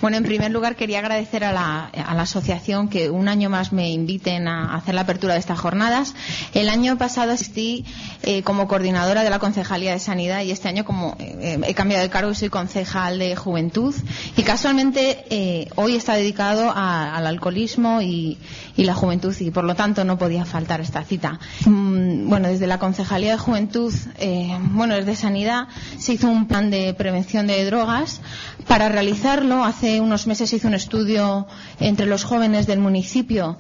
Bueno, en primer lugar quería agradecer a la asociación que un año más me inviten a hacer la apertura de estas jornadas. El año pasado asistí como coordinadora de la Concejalía de Sanidad y este año he cambiado de cargo y soy concejal de Juventud. Y casualmente hoy está dedicado al alcoholismo y la juventud y por lo tanto no podía faltar esta cita. Bueno, desde la Concejalía de Juventud, desde Sanidad se hizo un plan de prevención de drogas. Para realizarlo, hace unos meses se hizo un estudio entre los jóvenes del municipio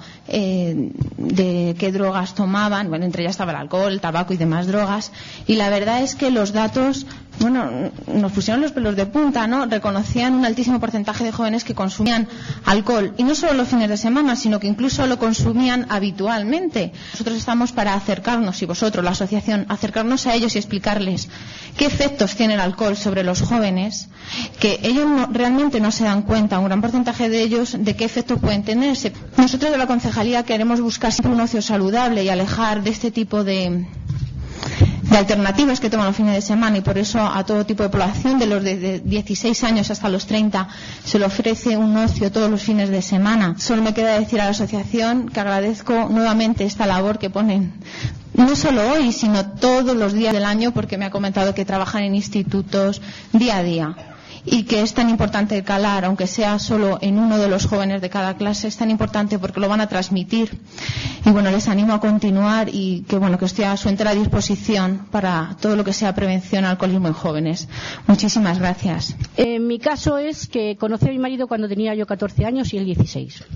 de qué drogas tomaban. Bueno, entre ellas estaba el alcohol, el tabaco y demás drogas. Y la verdad es que los datos, nos pusieron los pelos de punta, ¿no? Reconocían un altísimo porcentaje de jóvenes que consumían alcohol. Y no solo los fines de semana, sino que incluso lo consumían habitualmente. Nosotros estamos para acercarnos, y vosotros, la asociación, acercarnos a ellos y explicarles qué efectos tiene el alcohol sobre los jóvenes, que ellos realmente no se dan cuenta, un gran porcentaje de ellos, de qué efectos pueden tenerse. Nosotros de la Concejalía queremos buscar siempre un ocio saludable y alejar de este tipo de alternativas que toman los fines de semana, y por eso a todo tipo de población, de los de 16 años hasta los 30, se le ofrece un ocio todos los fines de semana. Solo me queda decir a la asociación que agradezco nuevamente esta labor que ponen, no solo hoy, sino todos los días del año, porque me ha comentado que trabajan en institutos día a día. Y que es tan importante calar, aunque sea solo en uno de los jóvenes de cada clase, es tan importante porque lo van a transmitir. Y bueno, les animo a continuar y que estoy a su entera disposición para todo lo que sea prevención al alcoholismo en jóvenes. Muchísimas gracias. Mi caso es que conocí a mi marido cuando tenía yo 14 años y él 16.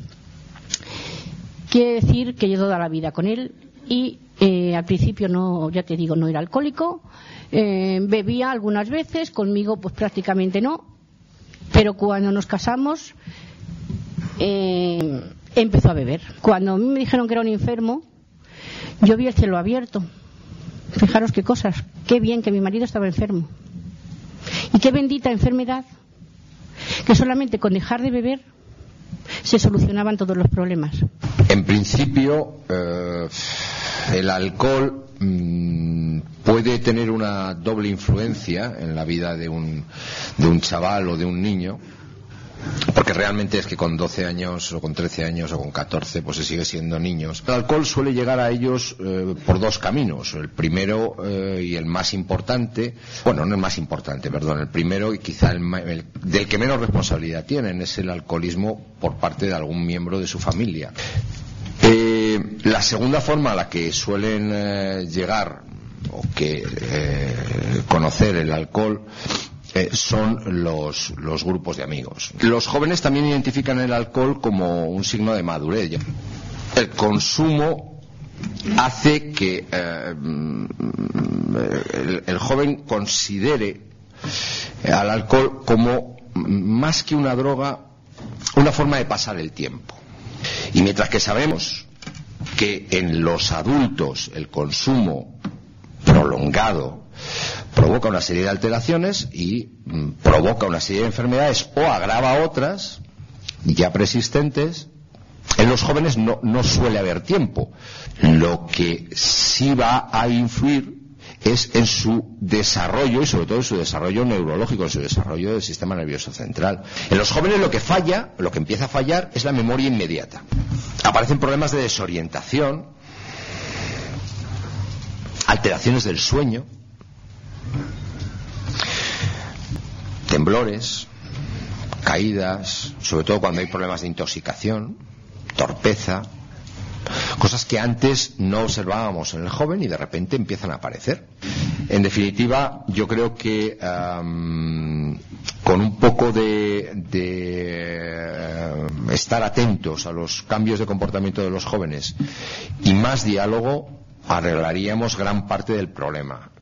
Quiere decir que yo toda la vida con él y al principio no era alcohólico. Bebía algunas veces, conmigo pues prácticamente no, pero cuando nos casamos empezó a beber. Cuando a mí me dijeron que era un enfermo, yo vi el cielo abierto. Fijaros qué cosas, qué bien que mi marido estaba enfermo y qué bendita enfermedad, que solamente con dejar de beber se solucionaban todos los problemas. En principio el alcohol puede tener una doble influencia en la vida de un chaval o de un niño, porque realmente es que con 12 años o con 13 años o con 14 pues se sigue siendo niños. El alcohol suele llegar a ellos por dos caminos. El primero y el más importante, no el más importante, perdón, el primero y quizá el del que menos responsabilidad tienen es el alcoholismo por parte de algún miembro de su familia. La segunda forma a la que suelen llegar o que conocer el alcohol son los grupos de amigos. Los jóvenes también identifican el alcohol como un signo de madurez. El consumo hace que el joven considere al alcohol como más que una droga, una forma de pasar el tiempo. Y mientras que sabemos que en los adultos el consumo prolongado provoca una serie de alteraciones y provoca una serie de enfermedades o agrava otras ya preexistentes, en los jóvenes no suele haber tiempo. Lo que sí va a influir es en su desarrollo y sobre todo en su desarrollo neurológico, en su desarrollo del sistema nervioso central. En los jóvenes lo que empieza a fallar es la memoria inmediata. Aparecen problemas de desorientación, alteraciones del sueño, temblores, caídas, sobre todo cuando hay problemas de intoxicación, torpeza, cosas que antes no observábamos en el joven y de repente empiezan a aparecer. En definitiva, yo creo que con un poco de estar atentos a los cambios de comportamiento de los jóvenes y más diálogo arreglaríamos gran parte del problema.